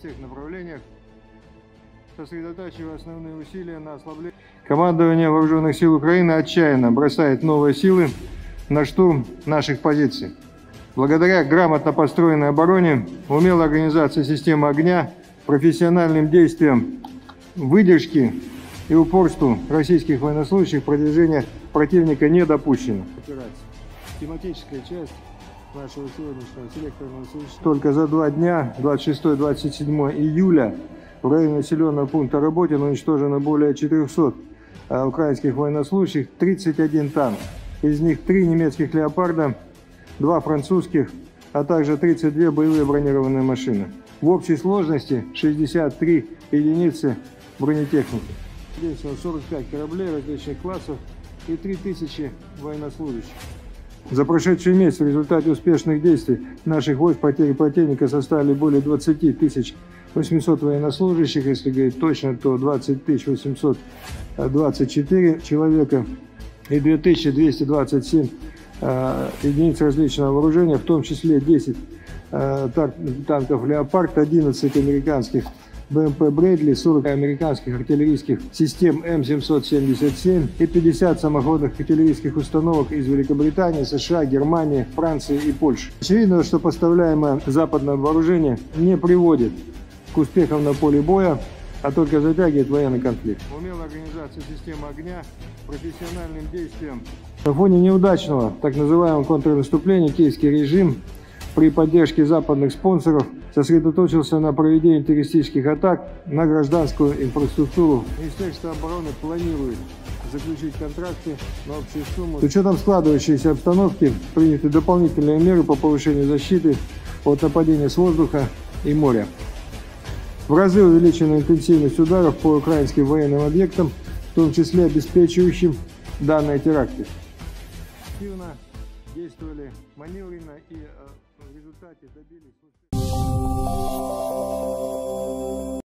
всех направлениях, сосредотачивая основные усилия на ослаблении. Командование Вооруженных сил Украины отчаянно бросает новые силы на штурм наших позиций. Благодаря грамотно построенной обороне, умелой организации системы огня, профессиональным действиям, выдержке и упорству российских военнослужащих продвижение противника не допущено. Тематическая часть нашего сегодняшнего селекторного совещания. Только за 2 дня, 26-27 июля, в районе населенного пункта Работино уничтожено более 400 украинских военнослужащих, 31 танк. Из них 3 немецких «Леопарда», 2 французских, а также 32 боевые бронированные машины. В общей сложности 63 единицы бронетехники. Действовало 45 кораблей различных классов и 3000 военнослужащих. За прошедший месяц в результате успешных действий наших войск потери противника составили более 20 800 военнослужащих, если говорить точно, то 20 824 человека и 2227 единиц различного вооружения, в том числе 10 танков «Леопард», 11 американских БМП «Брэдли», 40 американских артиллерийских систем М777 и 50 самоходных артиллерийских установок из Великобритании, США, Германии, Франции и Польши. Очевидно, что поставляемое западное вооружение не приводит к успехам на поле боя, а только затягивает военный конфликт. Умелая организация системы огня, профессиональным действием. На фоне неудачного так называемого контрнаступления киевский режим при поддержке западных спонсоров сосредоточился на проведении террористических атак на гражданскую инфраструктуру. Министерство обороны планирует заключить контракты на общую сумму. С учетом складывающейся обстановки приняты дополнительные меры по повышению защиты от нападения с воздуха и моря. В разы увеличена интенсивность ударов по украинским военным объектам, в том числе обеспечивающим данные теракты. Активно действовали маневренно и в результате добились...